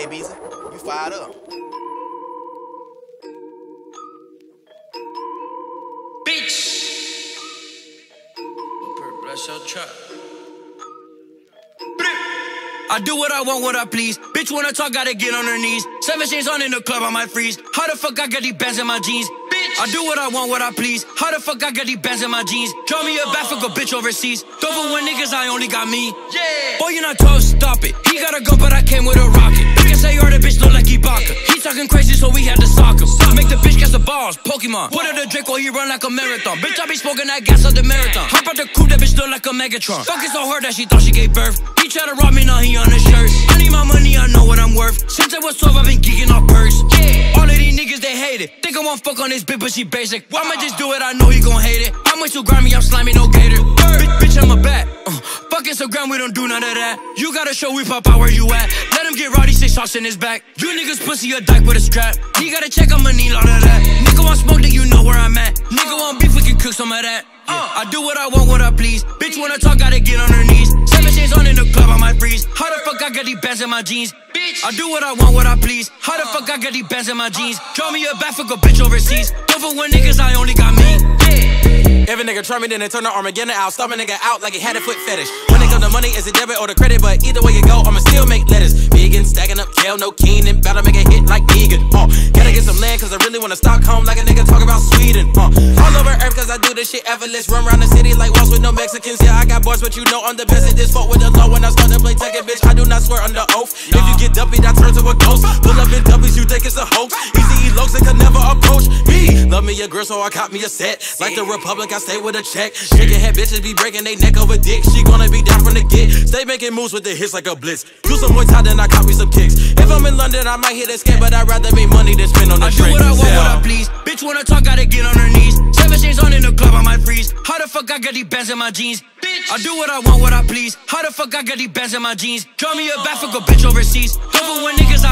Hey, Beezy, you fired up. Bitch! Bless your trap. I do what I want, what I please. Bitch, wanna talk, gotta get on her knees. 7 chains on in the club, I might freeze. How the fuck I got these bands in my jeans? Bitch! I do what I want, what I please. How the fuck I got these bands in my jeans? Draw me a back, fuck a bitch overseas. Don't for when niggas, I only got me. Yeah! Boy, you're not tough, stop it. He got a gun, but I came with a rocket. Niggas say you're the bitch, look like Ibaka. He talking crazy, so we had to sock him. Make the bitch catch the balls, Pokemon. Put her the Drake while he run like a marathon. Bitch, I be smoking that gas of the marathon. Hop out the coupe, that bitch look like a Megatron. Fucking so hard that she thought she gave birth. He try to rob me, now he on his shirt. I need my money, I know what I'm worth. Since I was 12, I've been geeking off perks. Yeah. All of these niggas, they hate it. Think I won't fuck on this bitch, but she basic. I'ma just do it, I know he gon' hate it. I'm way too grimy, I'm slimy, no gator. Bitch, I'm a bat. Fuck Instagram, we don't do none of that. You gotta show we pop out where you at. Let him get rowdy, 6 shots in his back. You niggas pussy a dyke with a strap. He gotta check, I'ma need all of that. Nigga want smoke, then you know where I'm at. Nigga want beef, we can cook some of that. I do what I want, what I please. Bitch wanna talk, gotta get on her knees. 7 chains on in the club, I might freeze. How the fuck I got these bands in my jeans? Bitch, I do what I want, what I please. How the fuck I got these bands in my jeans? Draw me a back, fuck a bitch overseas. Don't for when niggas, I only got me. Yeah. Every nigga try me, then they turn the Armageddon out. Stop a nigga out like he had a foot fetish. When it comes to money, is it debit or the credit? But either way you go, I'ma still make letters. Vegan, stacking up kale, no Keenan. Bout to make a hit like Negan. Gotta get some land, cause I really wanna Stockholm like a nigga talk about Sweden. All over earth, cause I do this shit effortless. Run around the city like walls with no Mexicans. Yeah, I got bars, but you know I'm the best at this. Fought with the law when I start to play Tekken, bitch. I do not swear under oath. If you get dumpy, I turn to a ghost. Pull up in duppies, you think it's a hoax. Easy looks and could never approach me. Love me a girl, so I caught me a set. Like the Republic, I stay with a check. Shaking head bitches be breaking they neck over dick. She gonna be down from the get. Stay making moves with the hits like a blitz. Do some more time, then I caught me some kicks. If I'm in London, I might hit a scam, but I'd rather make money than spend on the drink. I do what I want, what I please. Bitch wanna talk, gotta get on her knees. 7 chains on in the club, I might freeze. How the fuck I got these bands in my jeans? Bitch, I do what I want, what I please. How the fuck I got these bands in my jeans? Draw me a back, fuck a bitch overseas. Don't for when niggas,